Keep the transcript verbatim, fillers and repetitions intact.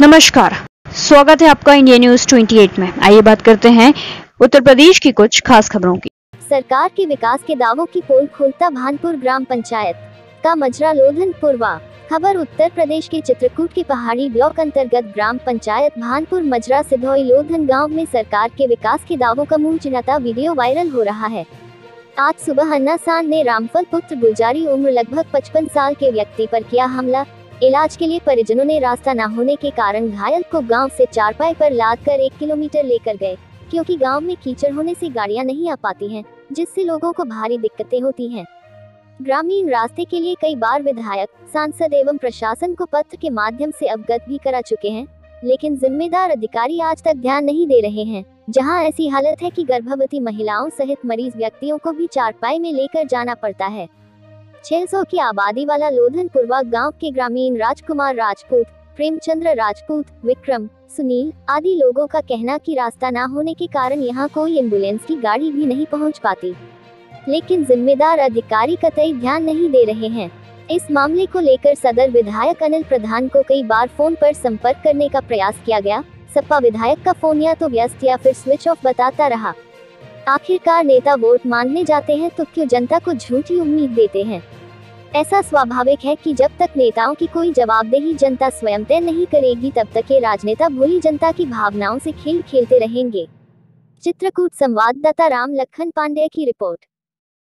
नमस्कार, स्वागत है आपका इंडिया न्यूज अट्ठाईस में। आइए बात करते हैं उत्तर प्रदेश की कुछ खास खबरों की। सरकार के विकास के दावों की पोल खोलता भानपुर ग्राम पंचायत का मजरा लोधन पूर्वा। खबर उत्तर प्रदेश के चित्रकूट के पहाड़ी ब्लॉक अंतर्गत ग्राम पंचायत भानपुर मजरा सिधोई लोधन गांव में सरकार के विकास के दावों का मुंह चिन्हता वीडियो वायरल हो रहा है। आज सुबह अन्ना सांड ने रामफल पुत्र गुलजारी उम्र लगभग पचपन साल के व्यक्ति पर किया हमला। इलाज के लिए परिजनों ने रास्ता न होने के कारण घायल को गांव से चारपाई पर लाद कर एक किलोमीटर लेकर गए, क्योंकि गांव में कीचड़ होने से गाड़ियां नहीं आ पाती हैं, जिससे लोगों को भारी दिक्कतें होती हैं। ग्रामीण रास्ते के लिए कई बार विधायक, सांसद एवं प्रशासन को पत्र के माध्यम से अवगत भी करा चुके हैं, लेकिन जिम्मेदार अधिकारी आज तक ध्यान नहीं दे रहे हैं। जहां ऐसी हालत है कि गर्भवती महिलाओं सहित मरीज व्यक्तियों को भी चारपाई में लेकर जाना पड़ता है। छह सौ की आबादी वाला लोधन पूर्वा गांव के ग्रामीण राजकुमार राजपूत, प्रेमचंद्र राजपूत, विक्रम, सुनील आदि लोगों का कहना कि रास्ता न होने के कारण यहां कोई एम्बुलेंस की गाड़ी भी नहीं पहुंच पाती, लेकिन जिम्मेदार अधिकारी कतई ध्यान नहीं दे रहे हैं। इस मामले को लेकर सदर विधायक अनिल प्रधान को कई बार फोन पर संपर्क करने का प्रयास किया गया। सपा विधायक का फोन या तो व्यस्त या फिर स्विच ऑफ बताता रहा। आखिरकार नेता वोट मांगने जाते हैं तो क्यों जनता को झूठी उम्मीद देते हैं। ऐसा स्वाभाविक है कि जब तक नेताओं की कोई जवाबदेही जनता स्वयं तय नहीं करेगी, तब तक ये राजनेता भोली जनता की भावनाओं से खेल खेलते रहेंगे। चित्रकूट संवाददाता राम लखन पांडेय की रिपोर्ट।